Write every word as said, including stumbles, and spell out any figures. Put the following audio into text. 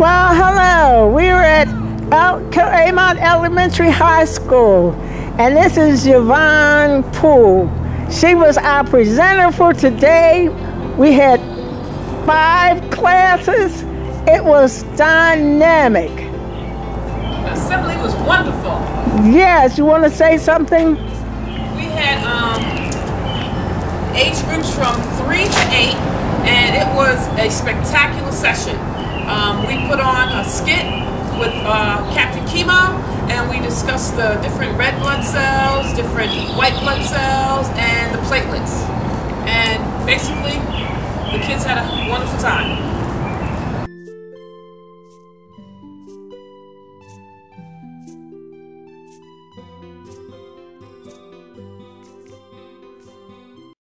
Well, hello. We are at Claymont Elementary High School, and this is Yvonne Poole. She was our presenter for today. We had five classes. It was dynamic. The assembly was wonderful. Yes, you want to say something? We had um, age groups from three to eight, and it was a spectacular session. Um, we put on a skit with uh, Captain Claymont, and we discussed the different red blood cells, different white blood cells, and the platelets. And basically, the kids had a wonderful time.